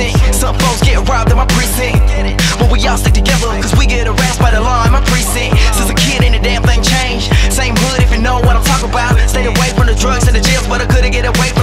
decent. Some folks get robbed in my precinct, but we all stick together, cause we get harassed by the law in my precinct. Since a kid ain't a damn thing changed. Same hood if you know what I'm talking about. Stayed away from the drugs and the jails, but I couldn't get away from